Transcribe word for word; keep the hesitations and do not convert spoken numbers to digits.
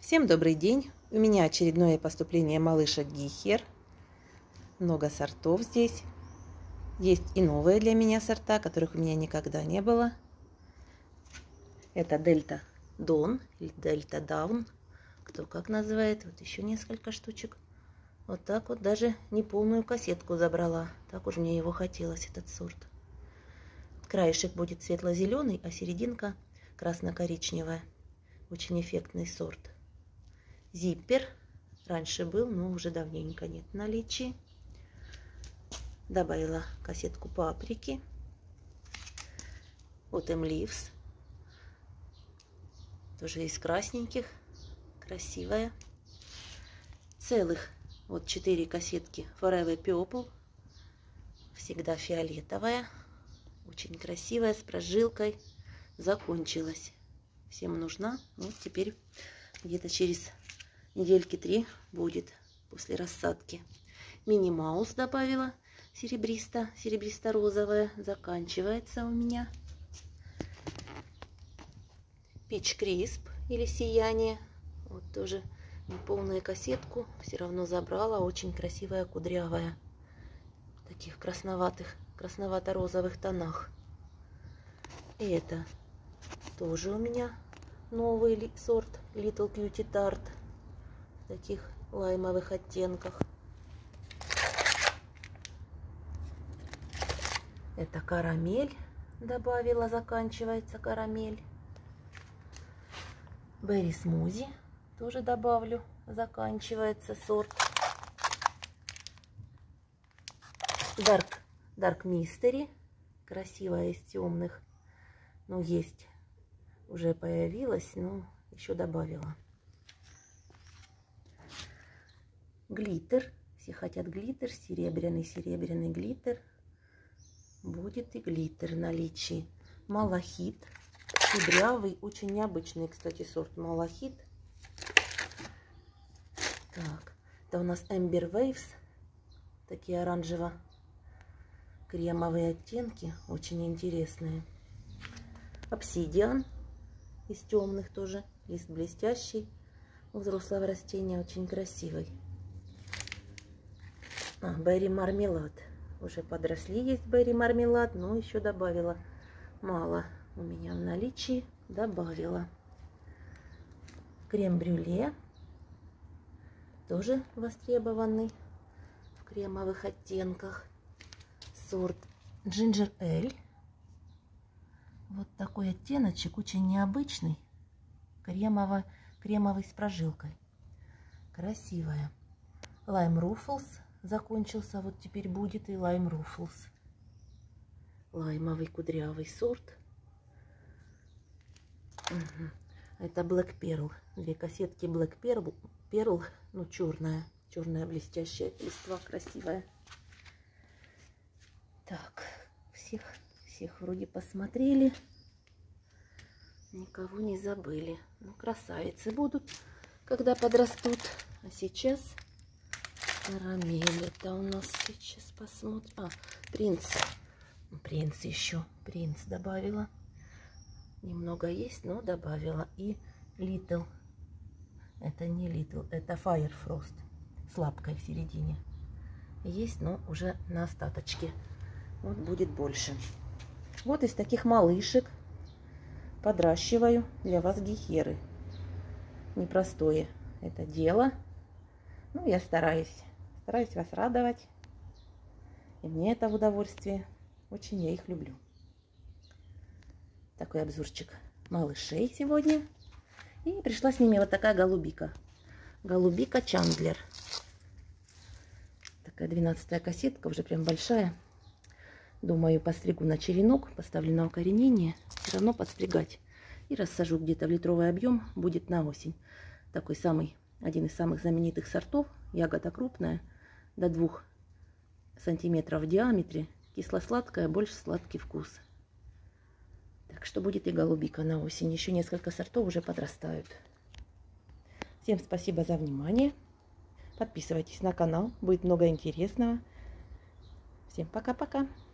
Всем добрый день! У меня очередное поступление малышек Гихер. Много сортов здесь. Есть и новые для меня сорта, которых у меня никогда не было. Это Дельта Дон или Дельта Даун. Кто как называет. Вот еще несколько штучек. Вот так вот даже неполную кассетку забрала. Так уж мне его хотелось, этот сорт. Краешек будет светло-зеленый, а серединка красно-коричневая. Очень эффектный сорт. Зиппер. Раньше был, но уже давненько нет в наличии. Добавила кассетку паприки. Autumn Leaves. Тоже из красненьких. Красивая. Целых вот четыре кассетки Forever Purple. Всегда фиолетовая. Очень красивая, с прожилкой. Закончилась. Всем нужна. Вот теперь где-то через недельки три будет после рассадки. Мини Маус добавила. Серебристо, серебристо-розовая. Заканчивается у меня. Peach Crisp или Сияние. Вот тоже неполную кассетку. Все равно забрала. Очень красивая, кудрявая. В таких красноватых, красновато-розовых тонах. И это тоже у меня новый сорт Little Cutie Tart. В таких лаймовых оттенках. Это карамель добавила, заканчивается карамель. Берри Смузи тоже добавлю, заканчивается сорт. Dark, Dark Mystery, красивая из темных, но есть, уже появилась, но еще добавила. Глиттер, все хотят глиттер, серебряный, серебряный глиттер. Будет и глиттер в наличии. Малахит. Кудрявый, очень необычный, кстати, сорт малахит. Так, это у нас Amber Waves. Такие оранжево-кремовые оттенки. Очень интересные. Обсидиан из темных тоже. Лист блестящий. У взрослого растения очень красивый. А, Берри Мармелад. Уже подросли, есть Берри Мармелад, но еще добавила мало. У меня в наличии добавила. Крем-брюле. Тоже востребованный в кремовых оттенках. Сорт Ginger Ale. Вот такой оттеночек, очень необычный. Кремово, кремовый с прожилкой. Красивая. Lime Ruffles. Закончился, вот теперь будет и Lime Ruffles. Лаймовый кудрявый сорт. Угу. Это Black Pearl. Две кассетки Black Pearl. Pearl, ну черная. Черная блестящая листва, красивая. Так, всех, всех вроде посмотрели. Никого не забыли. Ну, красавицы будут, когда подрастут. А сейчас... Карамель. Это у нас сейчас посмотрим. А, принц. Принц еще. Принц добавила. Немного есть, но добавила. И Little. Это не Little, это Fire Frost. С лапкой в середине. Есть, но уже на остаточке. Вот будет больше. Вот из таких малышек подращиваю для вас гихеры. Непростое это дело. Ну, я стараюсь. Стараюсь вас радовать. И мне это в удовольствие. Очень я их люблю. Такой обзорчик малышей сегодня. И пришла с ними вот такая голубика. Голубика Чандлер. Такая двенадцатая кассетка, уже прям большая. Думаю, постригу на черенок, поставлю на укоренение. Все равно подстригать. И рассажу где-то в литровый объем. Будет на осень. Такой самый, один из самых знаменитых сортов. Ягода крупная. До двух сантиметров в диаметре. Кисло-сладкая, больше сладкий вкус. Так что будет и голубика на осень. Еще несколько сортов уже подрастают. Всем спасибо за внимание. Подписывайтесь на канал. Будет много интересного. Всем пока-пока.